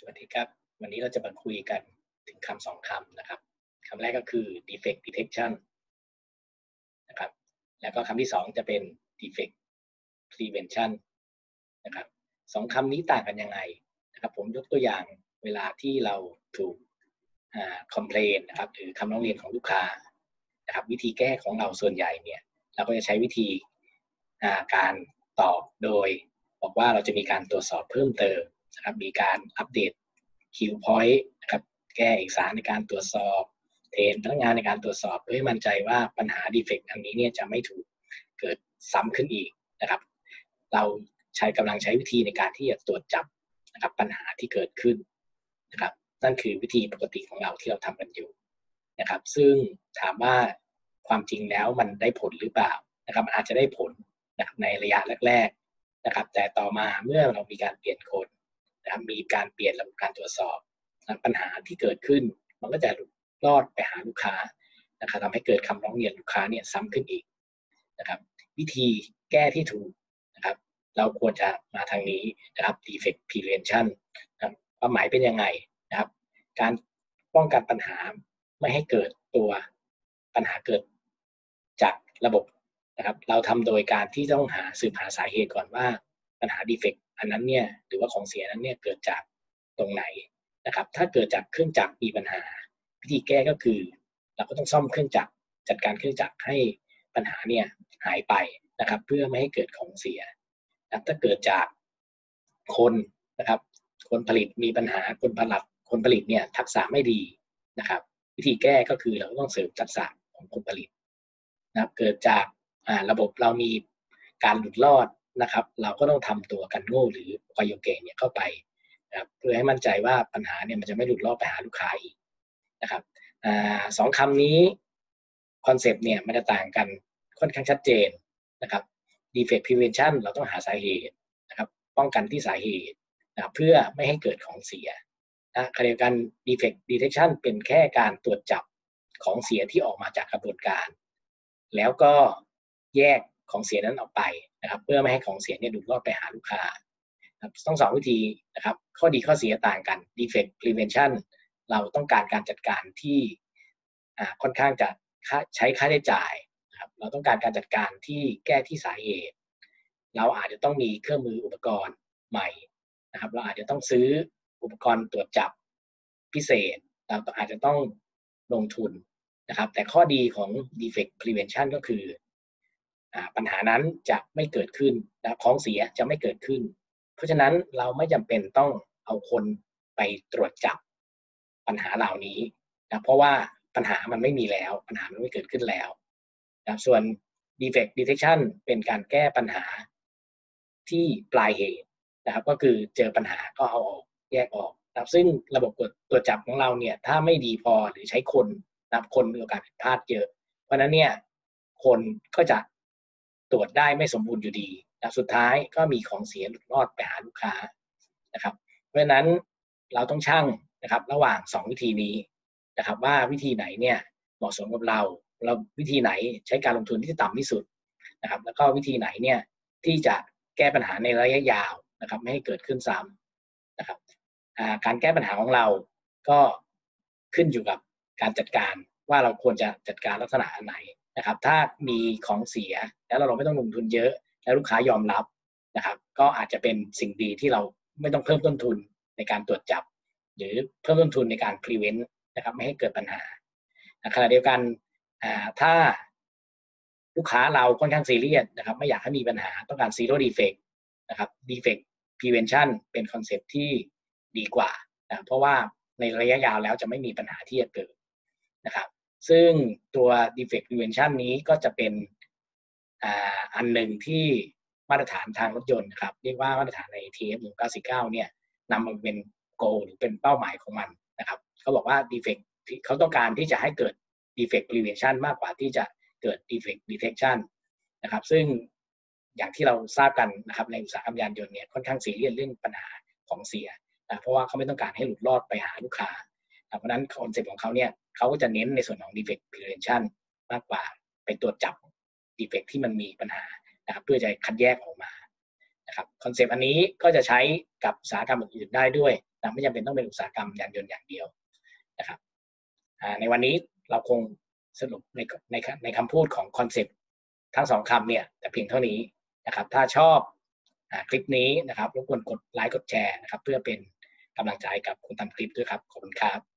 สวัสดีครับวันนี้เราจะมาคุยกันถึงคำสองคำนะครับคำแรกก็คือ defect detection นะครับแล้วก็คำที่สองจะเป็น defect prevention นะครับสองคำนี้ต่างกันยังไงนะครับผมยกตัวอย่างเวลาที่เราถูกcomplain นะครับหรือคำร้องเรียนของลูกค้านะครับวิธีแก้ของเราส่วนใหญ่เนี่ยเราก็จะใช้วิธีการตอบโดยบอกว่าเราจะมีการตรวจสอบเพิ่มเติมนะครับมีการอัปเดต Q point นะครับแก้เอกสารในการตรวจสอบเทรนพนักงานในการตรวจสอบเพื่อให้มั่นใจว่าปัญหา defect อันนี้เนี่ยจะไม่ถูกเกิดซ้ำขึ้นอีกนะครับเรากำลังใช้วิธีในการที่จะตรวจจับนะครับปัญหาที่เกิดขึ้นนะครับนั่นคือวิธีปกติของเราที่เราทำกันอยู่นะครับซึ่งถามว่าความจริงแล้วมันได้ผลหรือเปล่านะครับอาจจะได้ผลนะครับในระยะแรกๆนะครับแต่ต่อมาเมื่อเรามีการเปลี่ยนคนนะครับมีการเปลี่ยนระบบการตรวจสอบปัญหาที่เกิดขึ้นมันก็จะรอดไปหาลูกค้านะครับทำให้เกิดคำร้องเรียนลูกค้าเนี่ยซ้ำขึ้นอีกนะครับวิธีแก้ที่ถูกนะครับเราควรจะมาทางนี้นะครับ defect prevention นะครับความหมายเป็นยังไงนะครับการป้องกันปัญหาไม่ให้เกิดตัวปัญหาเกิดจากระบบนะครับเราทำโดยการที่ต้องสืบหาสาเหตุก่อนว่าปัญหา defect อันนั้นเนี่ยหรือว่าของเสียนั้นเนี่ยเกิดจากตรงไหนนะครับถ้าเกิดจากเครื่องจักรมีปัญหาวิธีแก้ก็คือเราก็ต้องซ่อมเครื่องจักรจัดการเครื่องจักรให้ปัญหาเนี่ยหายไปนะครับเพื่อไม่ให้เกิดของเสียนะถ้าเกิดจากคนนะครับคนผลิตมีปัญหาคนผลิตเนี่ยทักษะไม่ดีนะครับวิธีแก้ก็คือเราต้องเสริมทักษะของคนผลิตนะครับเกิดจากระบบเรามีการหลุดรอดนะครับเราก็ต้องทำตัวกันโง่หรือวายโยเกะเนี่ยเข้าไปนะครับเพื่อให้มั่นใจว่าปัญหาเนี่ยมันจะไม่หลุดรอดไปหาลูกค้าอีกนะครับสองคำนี้คอนเซปต์เนี่ยมันจะต่างกันค่อนข้างชัดเจนนะครับ defect prevention เราต้องหาสาเหตุนะครับป้องกันที่สาเหตุนะเพื่อไม่ให้เกิดของเสียนะขณะเดียวกัน defect detection เป็นแค่การตรวจจับของเสียที่ออกมาจากกระบวนการแล้วก็แยกของเสียนั้นออกไปนะครับเพื่อไม่ให้ของเสียเนี่ยหลุดรอดไปหาลูกค้าต้องสองวิธีนะครับข้อดีข้อเสียต่างกัน defect prevention เราต้องการการจัดการที่ค่อนข้างจะใช้ค่าใช้จ่ายนะครับเราต้องการการจัดการที่แก้ที่สาเหตุเราอาจจะต้องมีเครื่องมืออุปกรณ์ใหม่นะครับเราอาจจะต้องซื้ออุปกรณ์ตรวจจับพิเศษเราอาจจะต้องลงทุนนะครับแต่ข้อดีของ defect prevention ก็คือปัญหานั้นจะไม่เกิดขึ้นนะของเสียจะไม่เกิดขึ้นเพราะฉะนั้นเราไม่จำเป็นต้องเอาคนไปตรวจจับปัญหาเหล่านี้นะเพราะว่าปัญหามันไม่มีแล้วปัญหามันไม่เกิดขึ้นแล้วนะส่วน defect detection เป็นการแก้ปัญหาที่ปลายเหตุนะครับก็คือเจอปัญหาก็เอาออกแยกออกนะซึ่งระบบตรวจจับของเราเนี่ยถ้าไม่ดีพอหรือใช้คนนะคนมีโอกาสผิดพลาดเยอะเพราะนั้นเนี่ยคนก็จะตรวจได้ไม่สมบูรณ์อยู่ดีนะสุดท้ายก็มีของเสียหลุดรอดไปหาลูกค้านะครับเพราะฉะนั้นเราต้องชั่งนะครับระหว่าง2วิธีนี้นะครับว่าวิธีไหนเนี่ยเหมาะสมกับเราวิธีไหนใช้การลงทุนที่ต่ำที่สุดนะครับแล้วก็วิธีไหนเนี่ยที่จะแก้ปัญหาในระยะยาวนะครับไม่ให้เกิดขึ้นซ้ำนะครับการแก้ปัญหาของเราก็ขึ้นอยู่กับการจัดการว่าเราควรจะจัดการลักษณะไหนนะครับถ้ามีของเสียแล้วเราไม่ต้องลงทุนเยอะแล้วลูกค้ายอมรับนะครับก็อาจจะเป็นสิ่งดีที่เราไม่ต้องเพิ่มต้นทุนในการตรวจจับหรือเพิ่มต้นทุนในการ prevent นะครับไม่ให้เกิดปัญหาขณะเดียวกันถ้าลูกค้าเราค่อนข้างซีเรียสนะครับไม่อยากให้มีปัญหาต้องการ zero defect นะครับ defect prevention เป็นคอนเซ็ปต์ที่ดีกว่านะเพราะว่าในระยะยาวแล้วจะไม่มีปัญหาที่จะเกิดนะครับซึ่งตัว defect prevention นี้ก็จะเป็นอันหนึ่งที่มาตรฐานทางรถยนต์นะครับเรียกว่ามาตรฐานใน TF 1949เนี่ยนำมาเป็น goal หรือเป็นเป้าหมายของมันนะครับเขาบอกว่า defect เขาต้องการที่จะให้เกิด defect prevention มากกว่าที่จะเกิด defect detection นะครับซึ่งอย่างที่เราทราบกันนะครับในอุตสาหกรรมยานยนต์เนี่ยค่อนข้างซีเรียสเรื่องปัญหาของเสียนะเพราะว่าเขาไม่ต้องการให้หลุดรอดไปหาลูกค้าเพราะฉะนั้นคอนเซ็ปต์ของเขาเนี่ยเขาก็จะเน้นในส่วนของ defect prevention มากกว่าไปตรวจจับ defect ที่มันมีปัญหานะครับเพื่อจะคัดแยกออกมานะครับคอนเซ็ปต์อันนี้ก็จะใช้กับอุตสาหกรรมอื่นๆได้ด้วยนะไม่จำเป็นต้องเป็นอุตสาหกรรมยานยนต์อย่างเดียวนะครับในวันนี้เราคงสรุปในคำพูดของคอนเซปต์ทั้ง2คำเนี่ยแต่เพียงเท่านี้นะครับถ้าชอบคลิปนี้นะครับรบกวนกดไลค์กดแชร์นะครับเพื่อเป็นกำลังใจกับคนทำคลิปด้วยครับขอบคุณครับ